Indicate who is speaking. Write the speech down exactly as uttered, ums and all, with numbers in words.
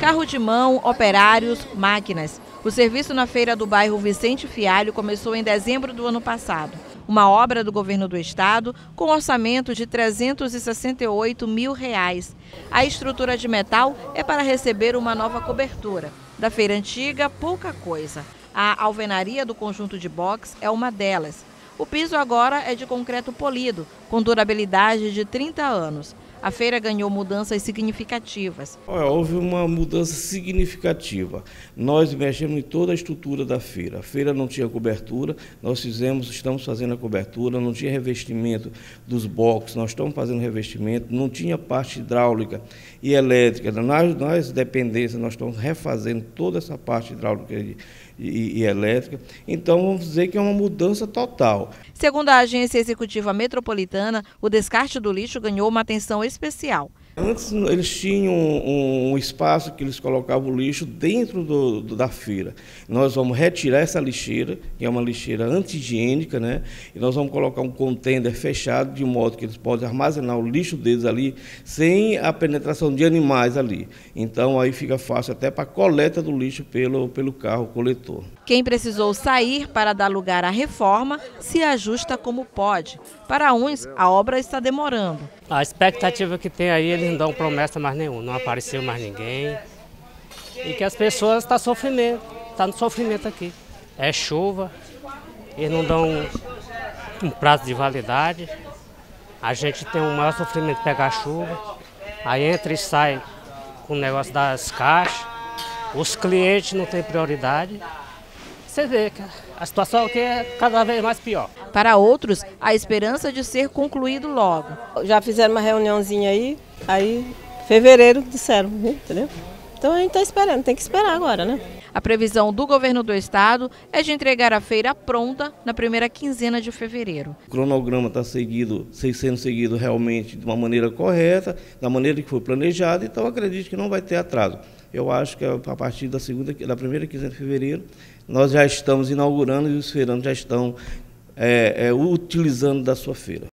Speaker 1: Carro de mão, operários, máquinas. O serviço na feira do bairro Vicente Fialho começou em dezembro do ano passado. Uma obra do governo do estado com orçamento de trezentos e sessenta e oito mil reais. A estrutura de metal é para receber uma nova cobertura. Da feira antiga, pouca coisa. A alvenaria do conjunto de box é uma delas. O piso agora é de concreto polido, com durabilidade de trinta anos. A feira ganhou mudanças significativas.
Speaker 2: Houve uma mudança significativa. Nós mexemos em toda a estrutura da feira. A feira não tinha cobertura, nós fizemos, estamos fazendo a cobertura, não tinha revestimento dos boxes, nós estamos fazendo revestimento, não tinha parte hidráulica e elétrica. Nas, nas dependências, nós estamos refazendo toda essa parte hidráulica e, e, e elétrica. Então, vamos dizer que é uma mudança total.
Speaker 1: Segundo a Agência Executiva Metropolitana, o descarte do lixo ganhou uma atenção especial.
Speaker 2: Antes eles tinham um, um espaço que eles colocavam o lixo dentro do, do, da feira. Nós vamos retirar essa lixeira, que é uma lixeira anti-higiênica, né? E nós vamos colocar um container fechado, de modo que eles podem armazenar o lixo deles ali, sem a penetração de animais ali. Então aí fica fácil até para a coleta do lixo pelo, pelo carro coletor.
Speaker 1: Quem precisou sair para dar lugar à reforma se ajusta como pode. Para uns, a obra está demorando.
Speaker 3: A expectativa que tem aí, eles não dão promessa mais nenhuma, não apareceu mais ninguém. E que as pessoas estão sofrendo, estão no sofrimento aqui. É chuva, eles não dão um prazo de validade. A gente tem um maior sofrimento de pegar chuva. Aí entra e sai com o negócio das caixas. Os clientes não têm prioridade. Você vê que a situação aqui é cada vez mais pior.
Speaker 1: Para outros, a esperança de ser concluído logo.
Speaker 4: Já fizeram uma reuniãozinha aí, aí fevereiro disseram, entendeu? Então a gente está esperando, tem que esperar agora, né?
Speaker 1: A previsão do governo do estado é de entregar a feira pronta na primeira quinzena de fevereiro.
Speaker 2: O cronograma está seguido, sendo seguido realmente de uma maneira correta, da maneira que foi planejado, então acredito que não vai ter atraso. Eu acho que a partir da, segunda, da primeira quinzena de fevereiro, nós já estamos inaugurando e os feirantes já estão é, é, utilizando da sua feira.